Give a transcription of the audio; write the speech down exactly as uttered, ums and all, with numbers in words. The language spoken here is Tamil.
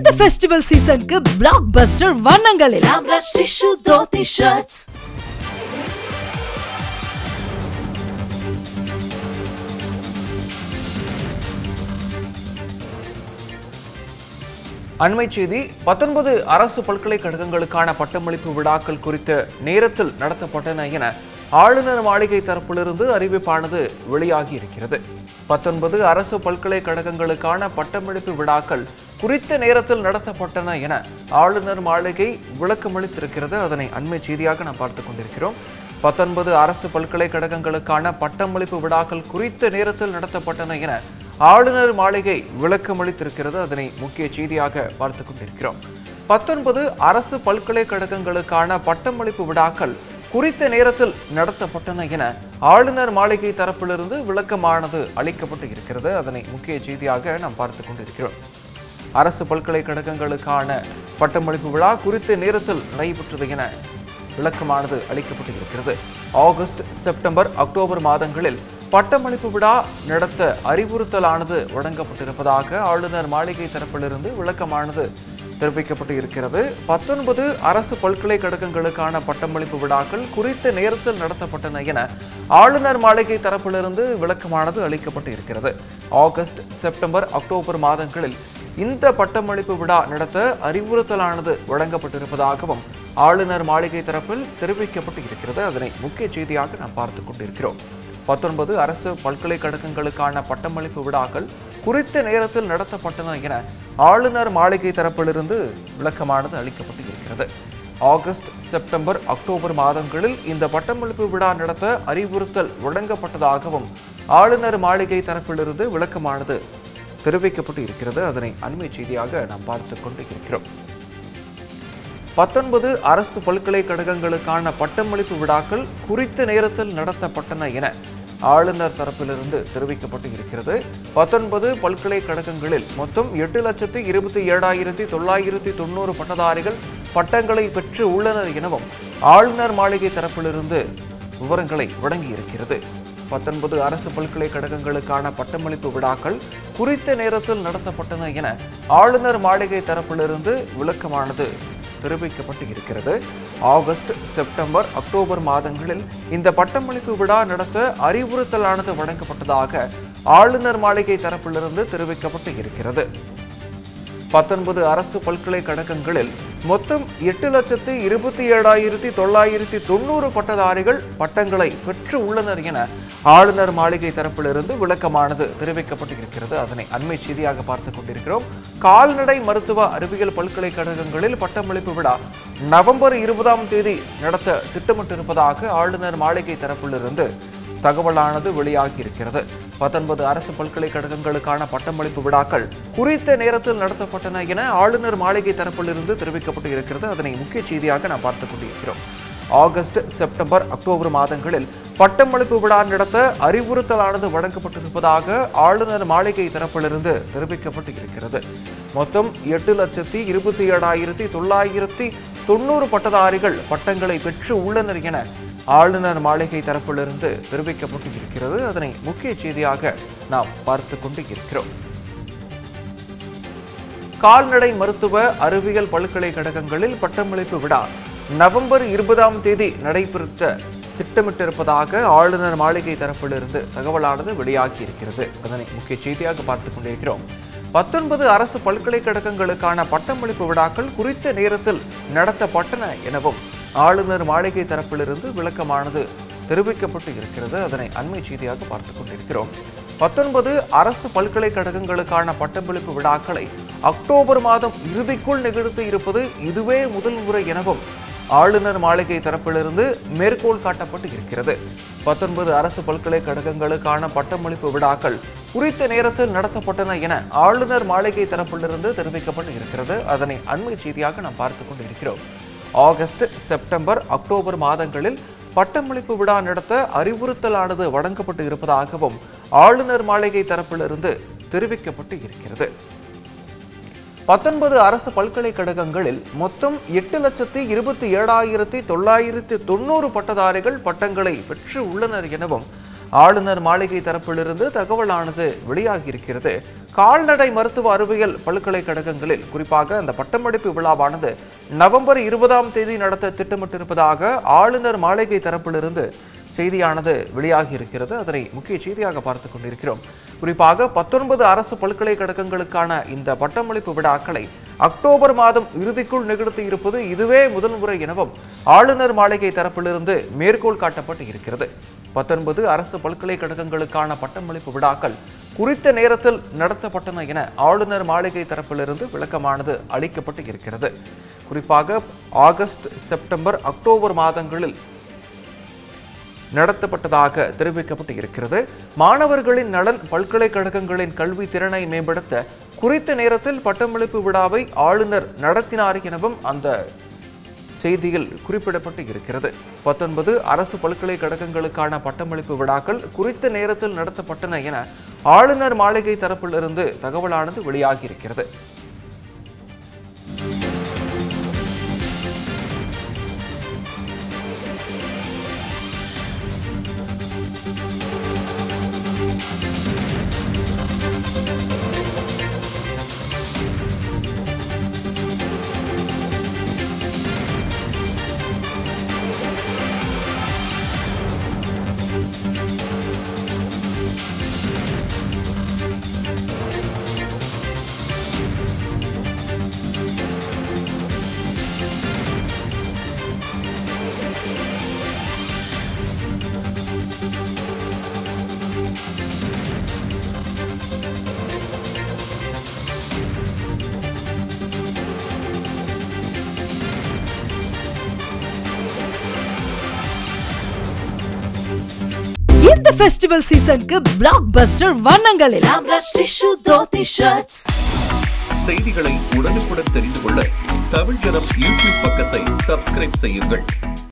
இந்த ஃபெஸ்டிவல் சீசனுக்கு பிளாக் பஸ்டர் வண்ணங்கள் எல்லாம் ரஷ் டிஷ்யூ தோத்தி ஷர்ட்ஸ். அண்மை செய்தி. பத்தொன்பது அரசு பல்கலைக்கழகங்களுக்கான பட்டமளிப்பு விழாக்கள் குறித்த நேரத்தில் நடத்தப்பட்டன என ஆளுநர் மாளிகை தரப்பிலிருந்து அறிவிப்பானது வெளியாகி இருக்கிறது. பத்தொன்பது அரசு பல்கலைக்கழகங்களுக்கான பட்டமளிப்பு விழாக்கள் குறித்த நேரத்தில் நடத்தப்பட்டன என ஆளுநர் மாளிகை விளக்கமளித்திருக்கிறது. அதனை அண்மை செய்தியாக நாம் பார்த்துக் கொண்டிருக்கிறோம். பத்தொன்பது அரசு பல்கலைக்கழகங்களுக்கான பட்டமளிப்பு விழாக்கள் குறித்த நேரத்தில் நடத்தப்பட்டன என ஆளுநர் மாளிகை விளக்கமளித்திருக்கிறது. அதனை முக்கிய செய்தியாக பார்த்துக் கொண்டிருக்கிறோம். பத்தொன்பது அரசு பல்கலைக்கழகங்களுக்கான பட்டமளிப்பு விழாக்கள் குறித்த நேரத்தில் நடத்தப்பட்டன என ஆளுநர் மாளிகை தரப்பிலிருந்து விளக்கமானது அளிக்கப்பட்டு இருக்கிறது. அதனை முக்கிய செய்தியாக நாம் பார்த்துக் கொண்டிருக்கிறோம். அரசு பல்கலைக்கழகங்களுக்கான பட்டமளிப்பு விழா குறித்த நேரத்தில் நடைபெற்றது என விளக்கமானது அளிக்கப்பட்டு இருக்கிறது. ஆகஸ்ட், செப்டம்பர், அக்டோபர் மாதங்களில் பட்டமளிப்பு விழா நடத்த அறிவுறுத்தலானது வழங்கப்பட்டிருப்பதாக ஆளுநர் மாளிகை தரப்பிலிருந்து விளக்கமானது தெரிவிக்கப்பட்டு இருக்கிறது. பத்தொன்பது அரசு பல்கலைக்கழகங்களுக்கான பட்டமளிப்பு விழாக்கள் குறித்த நேரத்தில் நடத்தப்பட்டன என ஆளுநர் மாளிகை தரப்பிலிருந்து விளக்கமானது அளிக்கப்பட்டு இருக்கிறது. ஆகஸ்ட், செப்டம்பர், அக்டோபர் மாதங்களில் இந்த பட்டமளிப்பு விழா நடத்த அறிவுறுத்தலானது வழங்கப்பட்டிருப்பதாகவும் ஆளுநர் மாளிகை தரப்பில் தெரிவிக்கப்பட்டு இருக்கிறது. அதனை முக்கிய செய்தியாக நாம் பார்த்துக் கொண்டிருக்கிறோம். பத்தொன்பது அரசு பல்கலைக்கழகங்களுக்கான பட்டமளிப்பு விழாக்கள் குறித்த நேரத்தில் நடத்தப்பட்டன என ஆளுநர் மாளிகை தரப்பிலிருந்து விளக்கமானது அளிக்கப்பட்டு இருக்கிறது. ஆகஸ்ட், செப்டம்பர், அக்டோபர் மாதங்களில் இந்த பட்டமளிப்பு விழா நடத்த அறிவுறுத்தல் வழங்கப்பட்டதாகவும் ஆளுநர் மாளிகை தரப்பிலிருந்து விளக்கமானது தெரிவிக்கப்பட்டு இருக்கிறது. அதனை அண்மை செய்தியாக நாம் பார்த்துக் கொண்டு இருக்கிறோம். பத்தொன்பது அரசு பல்கலைக்கழகங்களுக்கான பட்டமளிப்பு விழாக்கள் குறித்த நேரத்தில் நடத்தப்பட்டன என ஆளுநர் தரப்பிலிருந்து தெரிவிக்கப்பட்டு இருக்கிறது. பத்தொன்பது பல்கலைக்கழகங்களில் மொத்தம் எட்டு லட்சத்து இருபத்தி ஏழாயிரத்தி தொள்ளாயிரத்தி தொண்ணூறு பட்டதாரிகள் பட்டங்களை பெற்று உள்ளனர் எனவும் ஆளுநர் மாளிகை தரப்பிலிருந்து விவரங்களை வழங்கியிருக்கிறது. பத்தொன்பது அரசு பல்கலைக்கழகங்களுக்கான பட்டமளிப்பு விழாக்கள் குறித்த நேரத்தில் நடத்தப்பட்டன என ஆளுநர் மாளிகை தரப்பிலிருந்து விளக்கமானது தெரிவிக்கப்பட்டு இருக்கிறது. ஆகஸ்ட், செப்டம்பர், அக்டோபர் மாதங்களில் இந்த பட்டமளிப்பு விழா நடத்த அறிவுறுத்தலானது வழங்கப்பட்டதாக ஆளுநர் மாளிகை தரப்பிலிருந்து தெரிவிக்கப்பட்டு இருக்கிறது. பத்தொன்பது அரசு பல்கலைக்கழகங்களில் மொத்தம் எட்டு லட்சத்து இருபத்தி ஏழாயிரத்தி தொள்ளாயிரத்தி தொண்ணூறு பட்டதாரிகள் பட்டங்களை பெற்று உள்ளனர் என ஆளுநர் மாளிகை தரப்பிலிருந்து விளக்கமானது தெரிவிக்கப்பட்டு இருக்கிறது. அதனை அண்மை செய்தியாக பார்த்துக் கொண்டிருக்கிறோம். கால்நடை மருத்துவ அறிவியல் பல்கலைக்கழகங்களில் பட்டமளிப்பு விழா நவம்பர் இருபதாம் தேதி நடத்த திட்டமிட்டிருப்பதாக ஆளுநர் மாளிகை தரப்பிலிருந்து தகவலானது வெளியாகி இருக்கிறது. பத்தொன்பது அரசு பல்கலைக்கழகங்களுக்கான பட்டமளிப்பு விழாக்கள் குறித்த நேரத்தில் நடத்தப்பட்டன என ஆளுநர் மாளிகை தரப்பிலிருந்து தெரிவிக்கப்பட்டு இருக்கிறது. அதனை முக்கிய செய்தியாக நாம் பார்த்துக் கொண்டிருக்கிறோம். ஆகஸ்ட், செப்டம்பர், அக்டோபர் மாதங்களில் பட்டமளிப்பு விழா நடத்த அறிவுறுத்தலானது வழங்கப்பட்டிருப்பதாக ஆளுநர் மாளிகை தரப்பிலிருந்து தெரிவிக்கப்பட்டு இருக்கிறது. மொத்தம் எட்டு லட்சத்தி இருபத்தி ஏழாயிரத்தி தொள்ளாயிரத்தி தொண்ணூறு பட்டதாரிகள் பட்டங்களை பெற்று உள்ளனர் என ஆளுநர் மாளிகை தரப்பிலிருந்து தெரிவிக்கப்பட்டு இருக்கிறது. அதனை முக்கிய செய்தியாக நாம் பார்த்து கொண்டு இருக்கிறோம். கால்நடை மருத்துவ அறிவியல் பல்கலைக்கழகங்களில் பட்டமளிப்பு விழா நவம்பர் இருபதாம் தேதி நடைபெற்ற திட்டமிட்டிருப்பதாக ஆளுநர் மாளிகை தரப்பிலிருந்து தகவலானது வெளியாகி இருக்கிறது. அதனை முக்கிய செய்தியாக பார்த்துக் கொண்டிருக்கிறோம். பத்தொன்பது அரசு பல்கலைக்கழகங்களுக்கான பட்டமளிப்பு விழாக்கள் குறித்த நேரத்தில் நடத்தப்பட்டன எனவும் ஆளுநர் மாளிகை தரப்பிலிருந்து விளக்கமானது தெரிவிக்கப்பட்டு இருக்கிறது. அதனை அண்மை செய்தியாக பார்த்துக் கொண்டிருக்கிறோம். பத்தொன்பது அரசு பல்கலைக்கழகங்களுக்கான பட்டமளிப்பு விழாக்களை அக்டோபர் மாதம் இறுதிக்குள் நிகழ்த்தி இருப்பது இதுவே முதல் முறை எனவும் ஆளுநர் மாளிகை தரப்பிலிருந்து மேற்கோள் காட்டப்பட்டு இருக்கிறது. பத்தொன்பது அரசு பல்கலைக்கழகங்களுக்கான பட்டமளிப்பு விழாக்கள் குறித்த நேரத்தில் நடத்தப்பட்டன என ஆளுநர் மாளிகை தரப்பிலிருந்து தெரிவிக்கப்பட்டு இருக்கிறது. அதனை அண்மை செய்தியாக நாம் பார்த்துக் கொண்டிருக்கிறோம். ஆகஸ்ட், செப்டம்பர், அக்டோபர் மாதங்களில் பட்டமளிப்பு விழா நடத்த அறிவுறுத்தலானது வழங்கப்பட்டு இருப்பதாகவும் ஆளுநர் மாளிகை தரப்பிலிருந்து தெரிவிக்கப்பட்டு இருக்கிறது. பத்தொன்பது அரசு பல்கலைக்கழகங்களில் மொத்தம் எட்டு லட்சத்தி இருபத்தி ஏழாயிரத்தி தொள்ளாயிரத்தி தொண்ணூறு பட்டதாரிகள் பட்டங்களை பெற்று உள்ளனர் எனவும் ஆளுநர் மாளிகை தரப்பிலிருந்து தகவலானது வெளியாகியிருக்கிறது. கால்நடை மருத்துவ அறிவியல் பல்கலைக்கழகங்களில் குறிப்பாக அந்த பட்டமளிப்பு விழாவானது நவம்பர் இருபதாம் தேதி நடத்த திட்டமிட்டிருப்பதாக ஆளுநர் மாளிகை தரப்பிலிருந்து செய்தியானது வெளியாகி இருக்கிறது. அதனை முக்கிய செய்தியாக பார்த்துக் கொண்டிருக்கிறோம். குறிப்பாக பத்தொன்பது அரசு பல்கலைக்கழகங்களுக்கான இந்த பட்டமளிப்பு விழாக்களை அக்டோபர் மாதம் இறுதிக்குள் நிகழ்த்தி இருப்பது இதுவே முதல் முறை எனவும் ஆளுநர் மாளிகை தரப்பிலிருந்து மேற்கோள் காட்டப்பட்டு இருக்கிறது. பத்தொன்பது அரசு பல்கலைக்கழகங்களுக்கான பட்டமளிப்பு விழாக்கள் குறித்த நேரத்தில் நடத்தப்பட்டன என ஆளுநர் மாளிகை தரப்பிலிருந்து விளக்கமானது அளிக்கப்பட்டு இருக்கிறது. குறிப்பாக ஆகஸ்ட், செப்டம்பர், அக்டோபர் மாதங்களில் நடத்தப்பட்டதாக தெரிவிக்கப்பட்டு இருக்கிறது. மாணவர்களின் நலன், பல்கலைக்கழகங்களின் கல்வி திறனை மேம்படுத்த குறித்த நேரத்தில் பட்டமளிப்பு விழாவை ஆளுநர் நடத்தினார் எனவும் அந்த செய்தியில் குறிப்பிடப்பட்டு இருக்கிறது. பத்தொன்பது அரசு பல்கலைக்கழகங்களுக்கான பட்டமளிப்பு விழாக்கள் குறித்த நேரத்தில் நடத்தப்பட்டன என ஆளுநர் மாளிகை தரப்பிலிருந்து தகவலானது வெளியாகியிருக்கிறது. இந்த ஃபெஸ்டிவல் சீசனுக்கு பிளாக் பஸ்டர் வண்ணங்கள் எல்லாம் செய்திகளை உடனுக்குடன் தெரிந்து கொள்ள தமிழ் ஜனம் யூடியூப் பக்கத்தை சப்ஸ்கிரைப் செய்யுங்கள்.